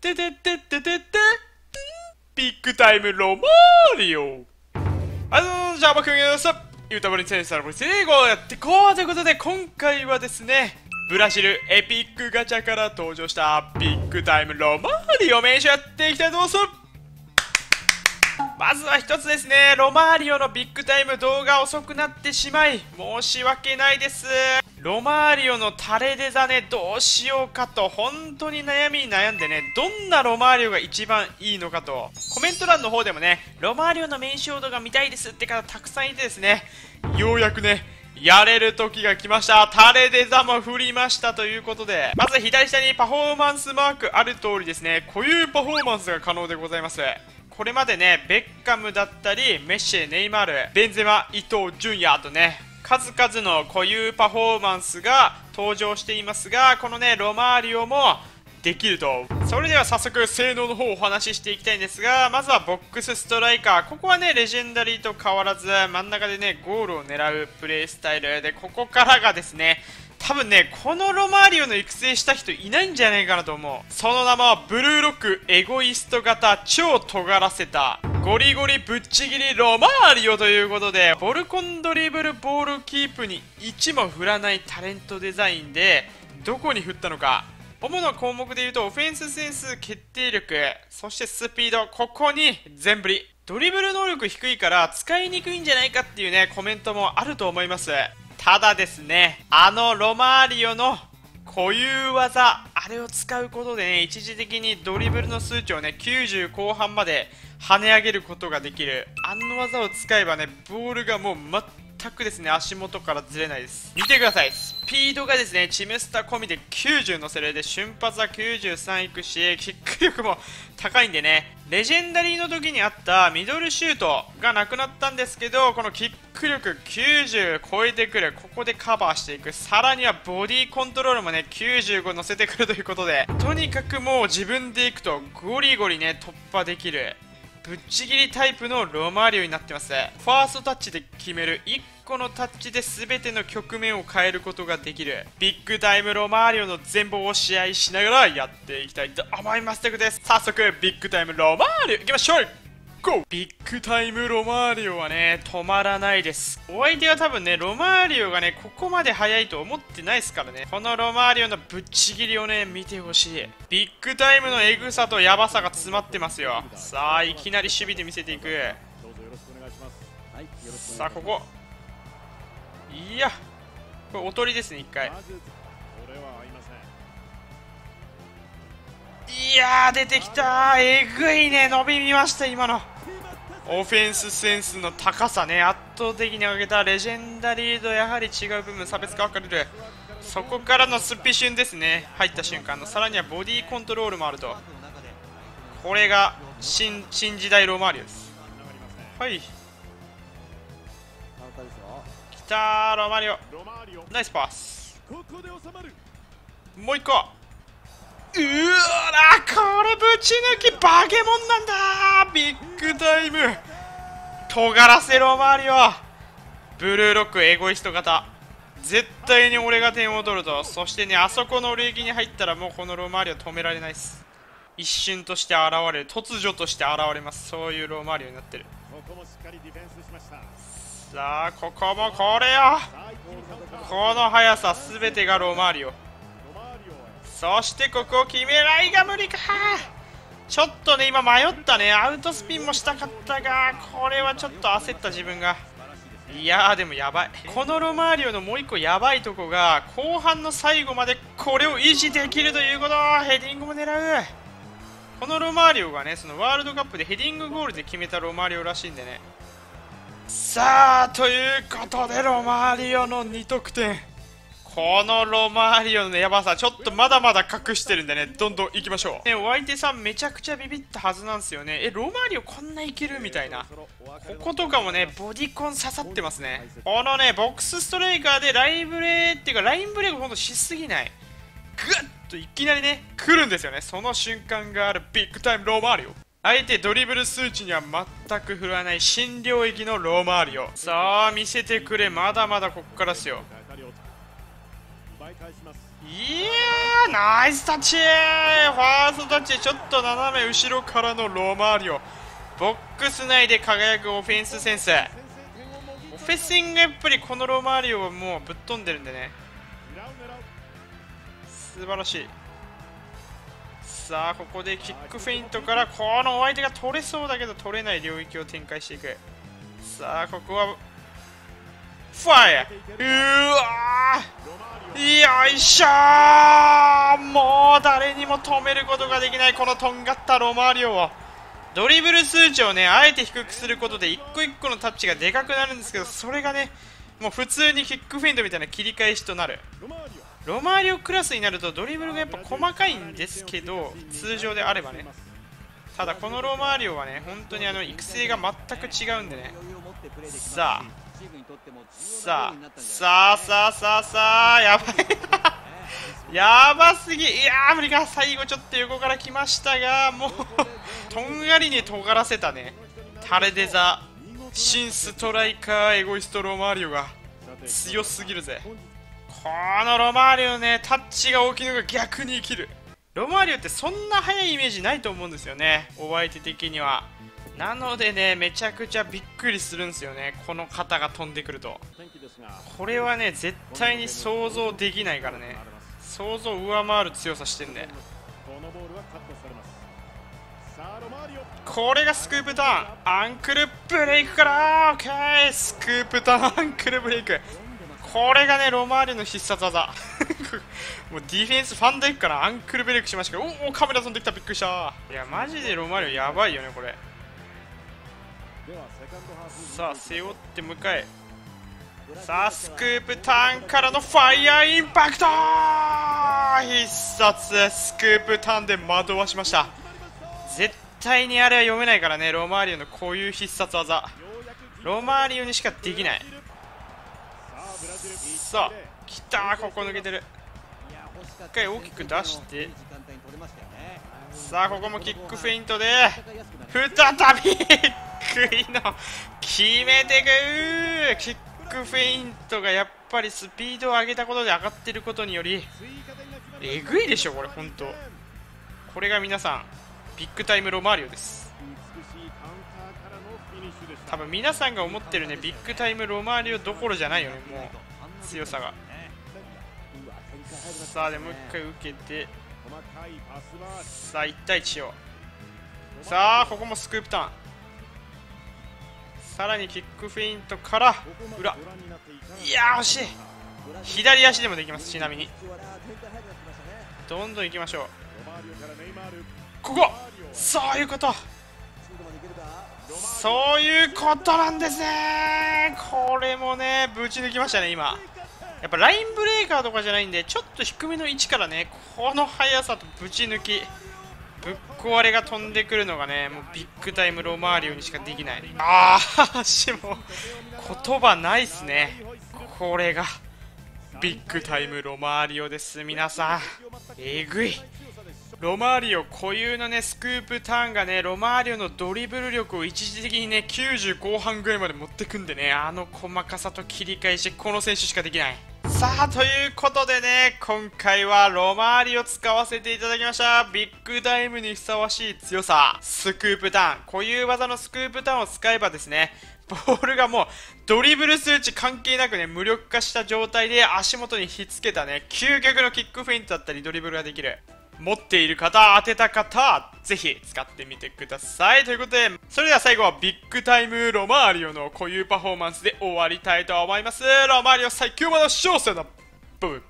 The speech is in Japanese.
ててててててビッグタイムロマーリオ。じゃあ僕がさ、ユータブリンセンサーの英語をやっていこうということで、今回はですね、ブラジルエピックガチャから登場したビッグタイムロマーリオ名所やっていきたいと思います。まずは一つですね、ロマーリオのビッグタイム動画遅くなってしまい申し訳ないです。ロマーリオのタレデザね、どうしようかと本当に悩んでね、どんなロマーリオが一番いいのかとコメント欄の方でもね、ロマーリオの名称動画見たいですって方たくさんいてですね、ようやくねやれる時が来ました。タレデザも振りましたということで、まず左下にパフォーマンスマークある通りですね、固有パフォーマンスが可能でございます。これまでね、ベッカムだったりメッシ、ネイマール、ベンゼマ、伊東純也とね、数々の固有パフォーマンスが登場していますが、このねロマーリオもできると。それでは早速性能の方をお話ししていきたいんですが、まずはボックスストライカー、ここはねレジェンダリーと変わらず真ん中でねゴールを狙うプレースタイルで、ここからがですね、多分ねこのロマーリオの育成した人いないんじゃないかなと思う。その名はブルーロックエゴイスト型超尖らせたゴリゴリぶっちぎりロマーリオということで、ボルコンドリブルボールキープに1も振らないタレントデザインで、どこに振ったのか、主な項目でいうとオフェンスセンス、決定力、そしてスピード、ここに全振り。ドリブル能力低いから使いにくいんじゃないかっていうねコメントもあると思います。ただですね、ロマーリオの固有技、あれを使うことでね、一時的にドリブルの数値をね90後半まで跳ね上げることができる。あの技を使えばね、ボールがもう全くですね足元からずれないです。見てください、スピードがですねチムスタ込みで90乗せるで、瞬発は93いくし、キック力も高いんでね、レジェンダリーの時にあったミドルシュートがなくなったんですけど、このキック力90超えてくる、ここでカバーしていく、さらにはボディコントロールもね95乗せてくるということで、とにかくもう自分でいくとゴリゴリね突破できるぶっちぎりタイプのロマーリオになってます。ファーストタッチで決める、1個のタッチで全ての局面を変えることができるビッグタイムロマーリオの全貌を試合しながらやっていきたいと思いますということです。早速ビッグタイムロマーリオいきましょう。ビッグタイムロマーリオはね止まらないです。お相手は多分ねロマーリオがねここまで速いと思ってないですからね、このロマーリオのぶっちぎりをね見てほしい。ビッグタイムのエグさとヤバさが詰まってますよ。さあいきなり守備で見せていく。さあここ、いやこれおとりですね。1回いやー出てきたー、えぐいね、伸び見ました今の。オフェンスセンスの高さね、圧倒的に上げた。レジェンダリーとやはり違う部分、差別化分かれる。そこからのスピシュンですね、入った瞬間の。さらにはボディコントロールもあると。これが新時代ロマーリオです。はい、きたーロマーリオ、ナイスパス。もう一個、うわー、これぶち抜きバケモンなんだ。ビッグタイム尖らせロマーリオ、ブルーロックエゴイスト型、絶対に俺が点を取ると。そしてね、あそこの領域に入ったらもうこのロマーリオ止められないです。一瞬として現れる、突如として現れます。そういうロマーリオになってる。さあここもこれよ、この速さ全てがロマーリオ。そしてここを決めないが無理か。ちょっとね今迷ったね、アウトスピンもしたかったが、これはちょっと焦った自分が。いやーでもやばい、このロマーリオのもう一個やばいとこが、後半の最後までこれを維持できるということ。ヘディングも狙う。このロマーリオがねそのワールドカップでヘディングゴールで決めたロマーリオらしいんでね。さあということでロマーリオの2得点、このロマーリオのやばさちょっとまだまだ隠してるんでね、どんどんいきましょう。ね、お相手さんめちゃくちゃビビったはずなんですよね。ロマーリオこんないけるみたいな。こことかもねボディコン刺さってますね。このねボックスストライカーでラインブレーっていうかラインブレーがほんとしすぎない、グッといきなりね来るんですよね。その瞬間があるビッグタイムロマーリオ。相手ドリブル数値には全く振らない新領域のロマーリオ。さあ見せてくれ、まだまだここからですよ。いやナイスタッチ。ファーストタッチでちょっと斜め後ろからのロマーリオ、ボックス内で輝くオフェンスセンス。オフェシングやっぱりこのロマーリオはもうぶっ飛んでるんでね、素晴らしい。さあここでキックフェイントからこのお相手が取れそうだけど取れない領域を展開していく。さあここはファイア、うわー、よいしょー。もう誰にも止めることができないこのとんがったロマーリオを、ドリブル数値をねあえて低くすることで一個一個のタッチがでかくなるんですけど、それがねもう普通にキックフェイントみたいな切り返しとなる。ロマーリオクラスになるとドリブルがやっぱ細かいんですけど、通常であればね。ただこのロマーリオはね本当に育成が全く違うんでね。さあさあさあさあさあさあ、やばいなやばすぎ。いやー無理か。最後ちょっと横から来ましたが、もうとんがりに尖らせたねタレデザ新ストライカーエゴイストロマーリオが強すぎるぜ。このロマーリオね、タッチが大きいのが逆に生きる。ロマーリオってそんな速いイメージないと思うんですよね、お相手的には。なのでねめちゃくちゃびっくりするんですよね、この肩が飛んでくると。これはね絶対に想像できないからね、想像を上回る強さしてんで。これがスクープターン、アンクルブレイクから、オッケー、スクープターンアンクルブレイク、これがねロマーリオの必殺技もうディフェンスファンダイクからアンクルブレイクしましたけど、おおカメラ飛んできた、びっくりした。いやマジでロマーリオやばいよねこれ。さあ背負って向かえ。さあスクープターンからのファイヤーインパクト、必殺スクープターンで惑わしました。絶対にあれは読めないからね、ロマーリオのこういう必殺技ロマーリオにしかできない。さあ来たー、ここ抜けてる。一回大きく出して、さあここもキックフェイントで再びクイの決めてく。キックフェイントがやっぱりスピードを上げたことで上がってることによりえぐいでしょこれ本当。これが皆さんビッグタイムロマーリオです。多分皆さんが思ってるねビッグタイムロマーリオどころじゃないよね、もう強さが。さあでもう一回受けて、さあ1対1を、さあここもスクープターン、さらにキックフェイントから裏、いやー惜しい。左足でもできます。ちなみにどんどん行きましょう。ここそういうこと、そういうことなんですね。これもねぶち抜きましたね今。やっぱラインブレーカーとかじゃないんでちょっと低めの位置からねこの速さとぶち抜きぶっ壊れが飛んでくるのがねもうビッグタイムロマーリオにしかできない。ああしも言葉ないっすね。これがビッグタイムロマーリオです。皆さんえぐい。ロマーリオ固有のねスクープターンがねロマーリオのドリブル力を一時的にね90後半ぐらいまで持ってくんでね、あの細かさと切り返しこの選手しかできない。さあということでね今回はロマーリオ使わせていただきました。ビッグタイムにふさわしい強さ、スクープターン、固有技のスクープターンを使えばですねボールがもうドリブル数値関係なくね無力化した状態で足元にひっつけたね究極のキックフェイントだったりドリブルができる。持っている方、当てた方、ぜひ使ってみてください。ということで、それでは最後はビッグタイムロマーリオの固有パフォーマンスで終わりたいと思います。ロマーリオ最強魔の勝者だブー